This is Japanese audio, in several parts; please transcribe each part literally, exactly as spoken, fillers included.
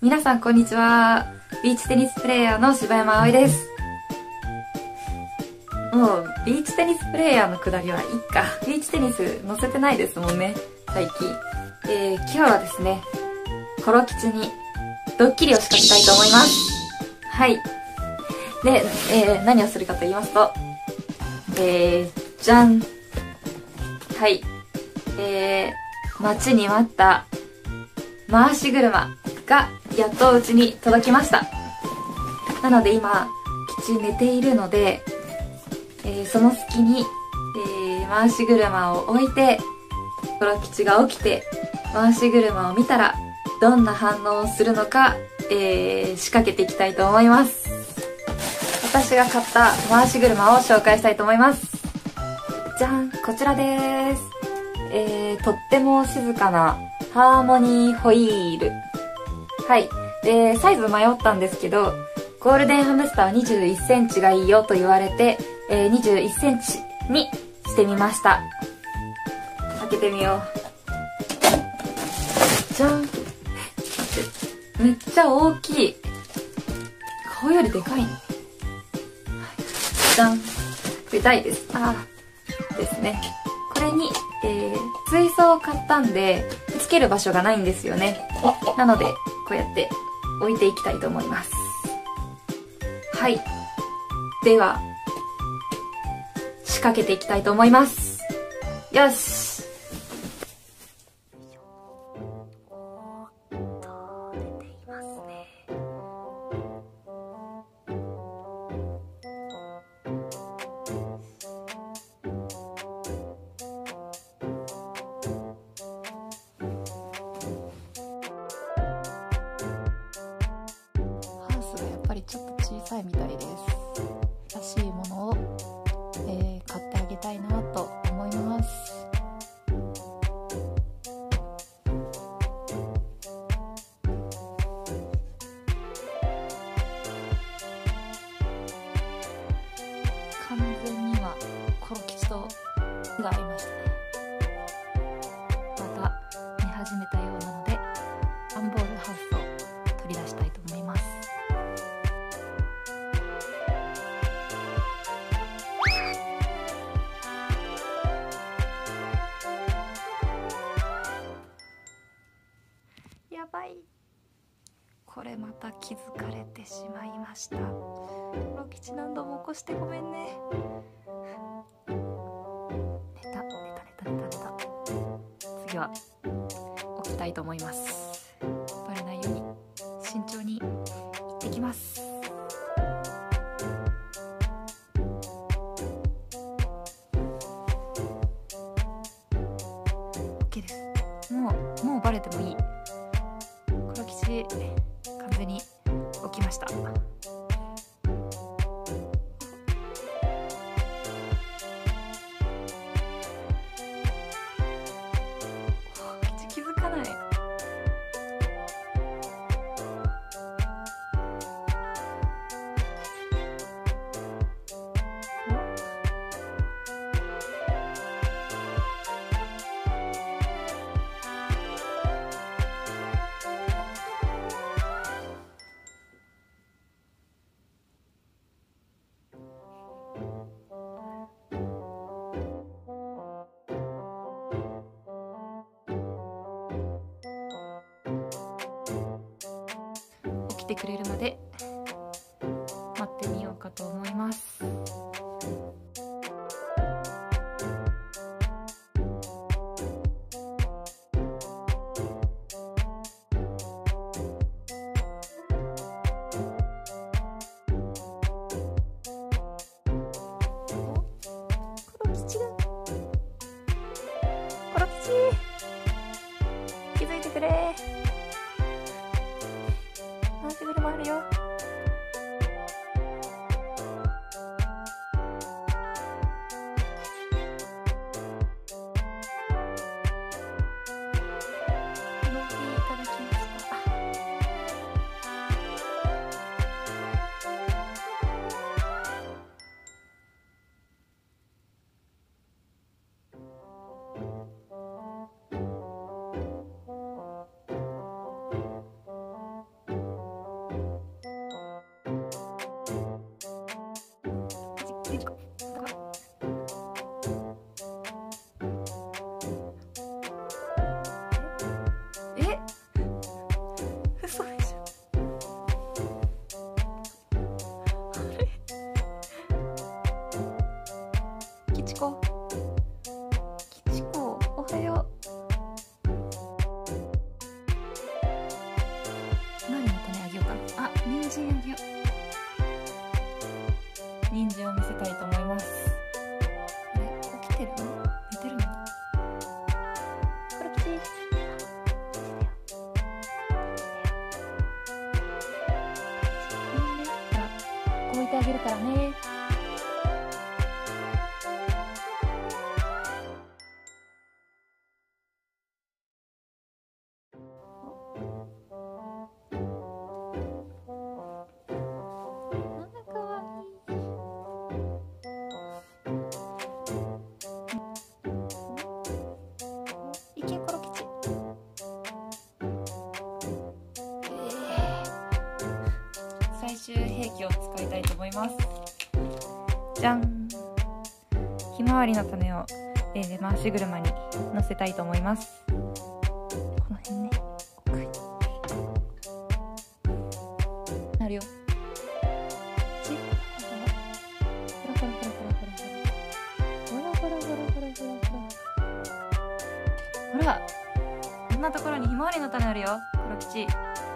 皆さんこんにちは。ビーチテニスプレイヤーの柴山葵です。もうビーチテニスプレイヤーのくだりはいいか。ビーチテニス載せてないですもんね、最近。えー、今日はですね、コロ吉にドッキリを仕掛けたいと思います。はい。で、えー、何をするかと言いますと、えー、じゃん。はい。えー、待ちに待った回し車がやっとうちに届きました。なので今、吉寝ているので、えー、その隙に、えー、回し車を置いて、コロ吉が起きて、回し車を見たら、どんな反応をするのか、えー、仕掛けていきたいと思います。私が買った回し車を紹介したいと思います。じゃん、こちらです。えー、とっても静かなハーモニーホイール。はい。で、サイズ迷ったんですけど、ゴールデンハムスターはにじゅういっセンチがいいよと言われて、えー、にじゅういっセンチにしてみました。開けてみよう。じゃん。待って。めっちゃ大きい。顔よりでかいね。じゃん。でかいです。あー。ですね。これに、えー、水槽を買ったんで、つける場所がないんですよね。なので、こうやって置いていきたいと思います。はい。では、仕掛けていきたいと思います。よし。出ていますね。ハウスがやっぱりちょっと小さいみたいです。らしいものを、えー、買ってあげたいなと思います。完全にはコロ吉とが合いましたね。また寝始めたようなのでアンボールハウスを取り出したいと思います。やばい。これまた気づかれてしまいました。コロ吉何度も起こしてごめんね。寝た寝た寝た寝た寝た。次は起きたいと思います。バレないように慎重に行ってきます。OK です。もうもうバレてもいい。コロ吉完全に起きました。気づかない。起きてくれるまで待ってみようかと思います。コロ吉だ。コロ吉、気づいてくれ。回し車あるよ。お飲みいただきました。 人あげよう。人参を見せたいと思います。あれ、起きてるの？寝てるの？コロ吉。ほら、こう置いてあげるからね。最終兵器を使いたいと思います。じゃん。ひまわりの種を、えー、回し車に乗せたいと思います。この辺ね。なるよ。ほらほらほらほらほらほらほらほらほらほらほらほら。こんなところにひまわりの種あるよ、コロ吉。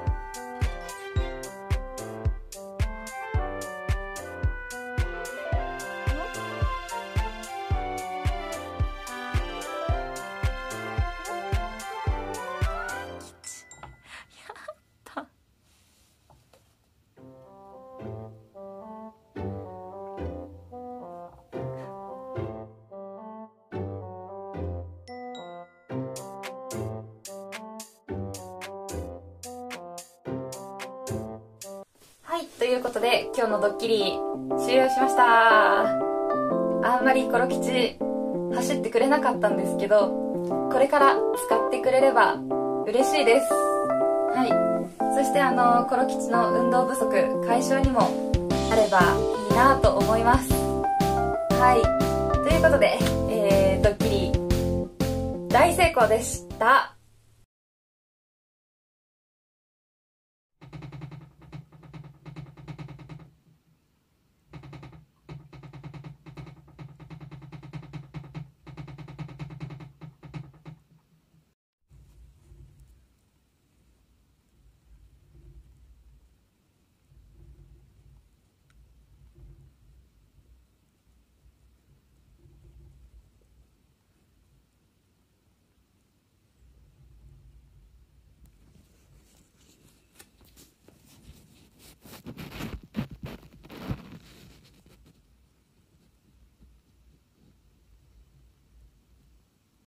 はい、ということで今日のドッキリ終了しました。あんまりコロ吉走ってくれなかったんですけど、これから使ってくれれば嬉しいです。はい、そしてあのコロ吉の運動不足解消にもなればいいなと思います。はい、ということで、えー、ドッキリ大成功でした。